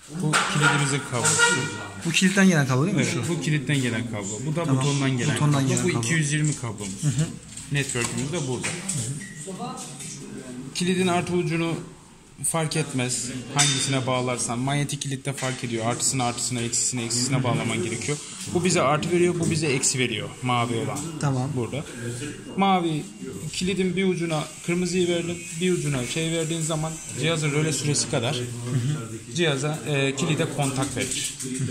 Bu kilidimizin kablosu. Bu kilitten gelen kablo değil mi? Evet, Şu. bu kilitten gelen kablo. Bu da Tamam. butondan gelen Butondan kablo. gelen Bu kablo. 220 kablomuz. Network'ümüz de burada. Kilidin artı ucunu fark etmez. Hangisine bağlarsan. Manyetik kilitte fark ediyor. Artısına, eksisine bağlaman gerekiyor. Bu bize artı veriyor, bu bize eksi veriyor. Mavi olan. Tamam. Burada. Mavi kilidin bir ucuna kırmızıyı verdim, bir ucuna şey verdiğin zaman cihazın röle süresi kadar cihaza kilide kontak verir.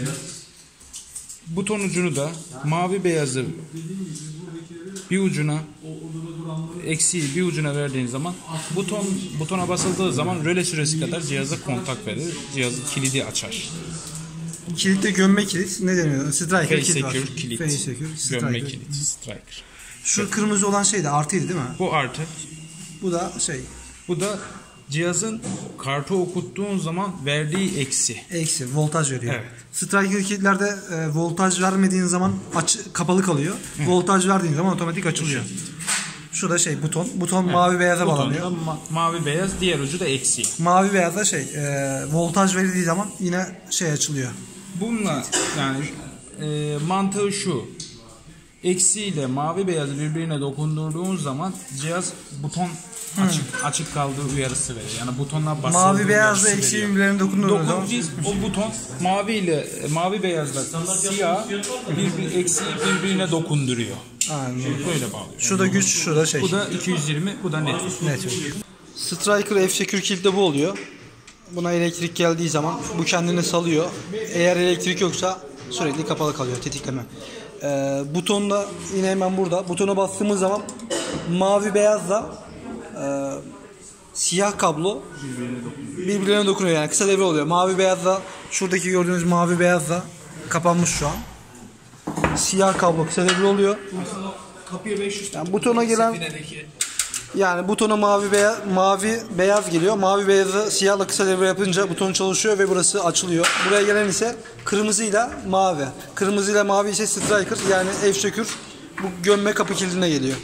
Buton ucunu da mavi beyazı bir ucuna, eksiği bir ucuna verdiğin zaman butona basıldığı zaman röle süresi kadar cihaza kontak verir. Cihazın kilidi açar. Kilitte gömme kilit ne deniyor? Striker Face kilit var. secure kilit. Face secure, Gömme striker. kilit. Striker. Şu kırmızı olan şey de artıydı değil mi? Bu artı. Bu da şey. Bu da cihazın kartı okuttuğun zaman verdiği eksi. Eksi. Voltaj veriyor. Evet. Striker kilitlerde voltaj vermediğin zaman kapalı kalıyor. Evet. Voltaj verdiğin zaman otomatik açılıyor. Şu da şey buton. Buton evet. Mavi beyaza bağlanıyor. Mavi beyaz, diğer ucu da eksi. Mavi beyazda şey voltaj verildiği zaman yine şey açılıyor. Bununla yani mantığı şu. Eksi ile mavi beyazı birbirine dokundurduğun zaman cihaz buton açık kaldığı uyarısı verir. Yani butonla basıldığı mavi beyazla eksi birbirlerine dokundurduğun zaman o buton mavi beyazla siyah eksiği birbirine dokunduruyor. Aynen. Böyle bağlıyor. Şu da güç, şu da şey. Bu da 220, bu da net. Striker F-Secure kilitte bu oluyor. Buna elektrik geldiği zaman bu kendini salıyor. Eğer elektrik yoksa sürekli kapalı kalıyor, tetikleme. Butonda yine hemen burada. Butona bastığımız zaman mavi beyazla siyah kablo birbirlerine dokunuyor. Yani kısa devre oluyor. Mavi beyazla şuradaki gördüğünüz mavi beyazla kapanmış şu an. Siyah kablo kısa devre oluyor. Yani butona gelen yani butona mavi beyaz geliyor. Mavi beyazı siyahla kısa devre yapınca buton çalışıyor ve burası açılıyor. Buraya gelen ise kırmızıyla mavi. Kırmızıyla mavi ise striker yani F-Secure bu gömme kapı kilidine geliyor.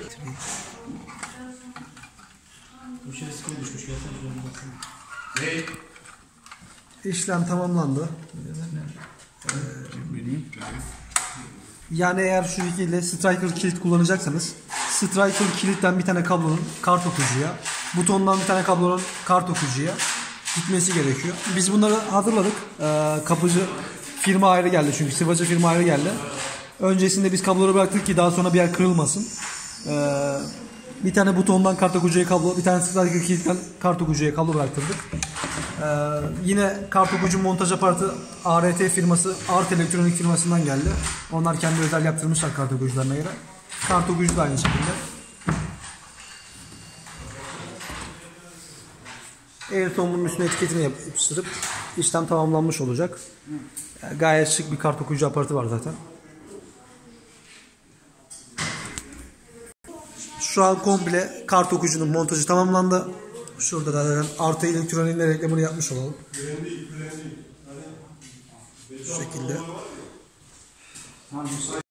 İşlem tamamlandı. Yani eğer şu şekilde striker kilit kullanacaksanız striker kilitten bir tane kablonun kart okuyucuya, butondan bir tane kablonun kart okuyucuya gitmesi gerekiyor. Biz bunları hazırladık. Kapıcı firma ayrı geldi çünkü sıvacı firma ayrı geldi. Öncesinde biz kabloları bıraktık ki daha sonra bir yer kırılmasın. Bir tane butondan kart okuyucuya kablo, bir tane striker kilitten kart okuyucuya kablo bıraktırdık. Yine kart okuyucu montaj aparatı ART firması, Art Elektronik firmasından geldi. Onlar kendi özel yaptırmışlar kart okuyucularına göre. Kart okuyucu da aynı şekilde. Airton bunun üstüne etiketini yapıştırıp işlem tamamlanmış olacak. Yani gayet şık bir kart okuyucu aparatı var zaten. Şu an komple kart okuyucunun montajı tamamlandı. Şurada da zaten Artı Elektronik'in reklamını yapmış olalım. Şu şekilde.